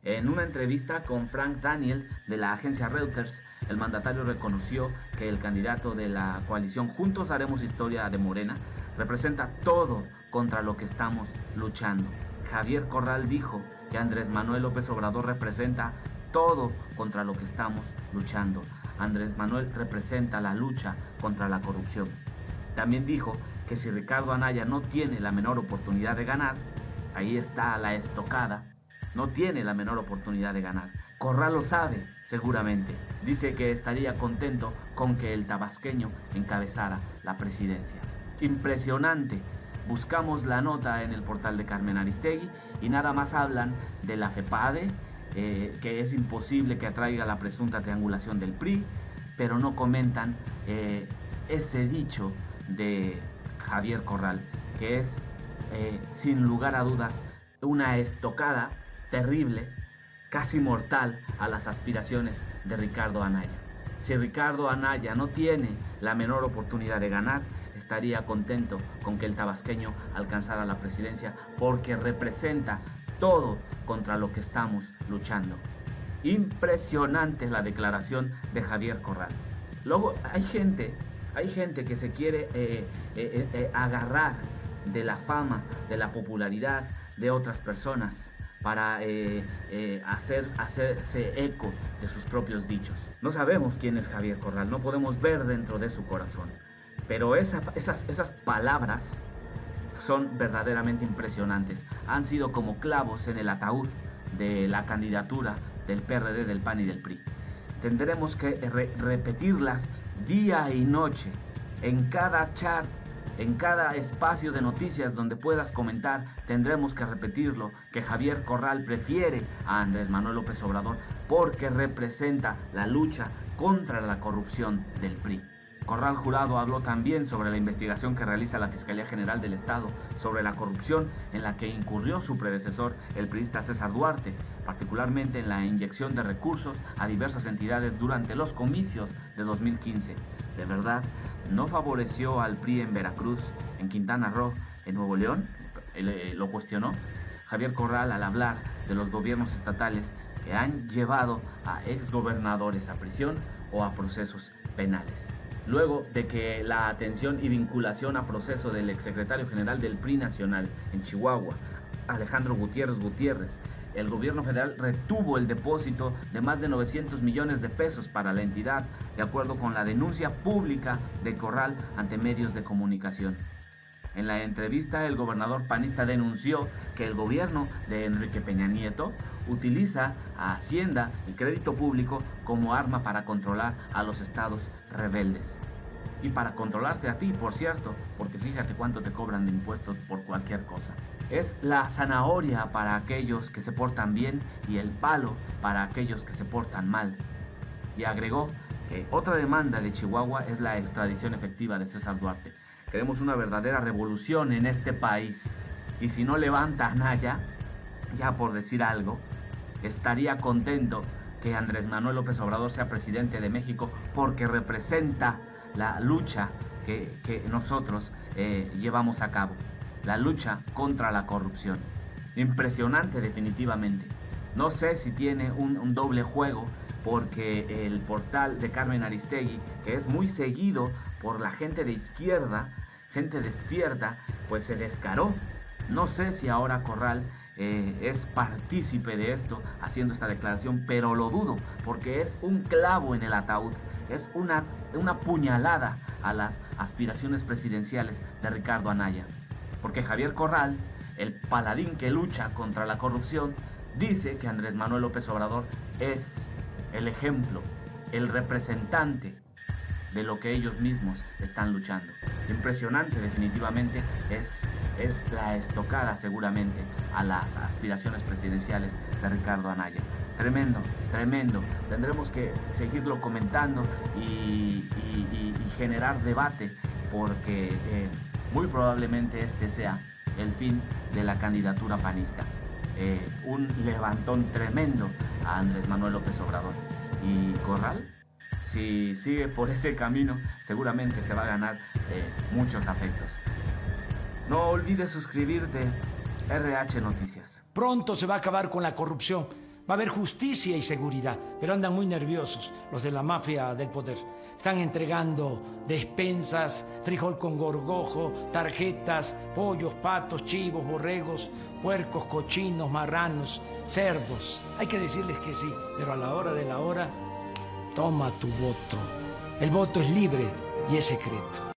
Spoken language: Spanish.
En una entrevista con Frank Daniel de la agencia Reuters, el mandatario reconoció que el candidato de la coalición Juntos Haremos Historia de Morena representa todo contra lo que estamos luchando. Javier Corral dijo que Andrés Manuel López Obrador representa todo contra lo que estamos luchando. Andrés Manuel representa la lucha contra la corrupción. También dijo que si Ricardo Anaya no tiene la menor oportunidad de ganar, ahí está la estocada, no tiene la menor oportunidad de ganar. Corral lo sabe, seguramente. Dice que estaría contento con que el tabasqueño encabezara la presidencia. Impresionante. Buscamos la nota en el portal de Carmen Aristegui y nada más hablan de la FEPADE, que es imposible que atraiga la presunta triangulación del PRI, pero no comentan ese dicho de Javier Corral, que es, sin lugar a dudas, una estocada terrible, casi mortal a las aspiraciones de Ricardo Anaya. Si Ricardo Anaya no tiene la menor oportunidad de ganar, estaría contento con que el tabasqueño alcanzara la presidencia porque representa todo contra lo que estamos luchando. Impresionante la declaración de Javier Corral. Luego hay gente que se quiere agarrar de la fama, de la popularidad de otras personas para hacerse eco de sus propios dichos. No sabemos quién es Javier Corral, no podemos ver dentro de su corazón, pero esas palabras son verdaderamente impresionantes. Han sido como clavos en el ataúd de la candidatura del PRD, del PAN y del PRI. Tendremos que repetirlas día y noche, en cada chat, en cada espacio de noticias donde puedas comentar, tendremos que repetirlo, que Javier Corral prefiere a Andrés Manuel López Obrador porque representa la lucha contra la corrupción del PRI. Corral Jurado habló también sobre la investigación que realiza la Fiscalía General del Estado sobre la corrupción en la que incurrió su predecesor, el priista César Duarte, particularmente en la inyección de recursos a diversas entidades durante los comicios de 2015. ¿De verdad no favoreció al PRI en Veracruz, en Quintana Roo, en Nuevo León? Lo cuestionó Javier Corral al hablar de los gobiernos estatales que han llevado a exgobernadores a prisión o a procesos penales. Luego de que la atención y vinculación a proceso del exsecretario general del PRI nacional en Chihuahua, Alejandro Gutiérrez, el gobierno federal retuvo el depósito de más de 900 millones de pesos para la entidad, de acuerdo con la denuncia pública de Corral ante medios de comunicación. En la entrevista, el gobernador panista denunció que el gobierno de Enrique Peña Nieto utiliza a Hacienda y Crédito Público como arma para controlar a los estados rebeldes. Y para controlarte a ti, por cierto, porque fíjate cuánto te cobran de impuestos por cualquier cosa. Es la zanahoria para aquellos que se portan bien y el palo para aquellos que se portan mal. Y agregó que otra demanda de Chihuahua es la extradición efectiva de César Duarte. Queremos una verdadera revolución en este país. Y si no levanta Anaya, ya por decir algo, estaría contento que Andrés Manuel López Obrador sea presidente de México porque representa la lucha que nosotros llevamos a cabo. La lucha contra la corrupción. Impresionante definitivamente. No sé si tiene un doble juego porque el portal de Carmen Aristegui, que es muy seguido por la gente de izquierda, gente despierta, pues se descaró. No sé si ahora Corral es partícipe de esto, haciendo esta declaración, pero lo dudo, porque es un clavo en el ataúd, es una puñalada a las aspiraciones presidenciales de Ricardo Anaya. Porque Javier Corral, el paladín que lucha contra la corrupción, dice que Andrés Manuel López Obrador es el ejemplo, el representante de lo que ellos mismos están luchando. Impresionante definitivamente es la estocada seguramente a las aspiraciones presidenciales de Ricardo Anaya. Tremendo, tremendo. Tendremos que seguirlo comentando y generar debate porque muy probablemente este sea el fin de la candidatura panista. Un levantón tremendo a Andrés Manuel López Obrador. Y Corral, si sigue por ese camino, seguramente se va a ganar muchos afectos. No olvides suscribirte. RH Noticias. Pronto se va a acabar con la corrupción. Va a haber justicia y seguridad, pero andan muy nerviosos los de la mafia del poder. Están entregando despensas, frijol con gorgojo, tarjetas, pollos, patos, chivos, borregos, puercos, cochinos, marranos, cerdos. Hay que decirles que sí, pero a la hora de la hora, toma tu voto. El voto es libre y es secreto.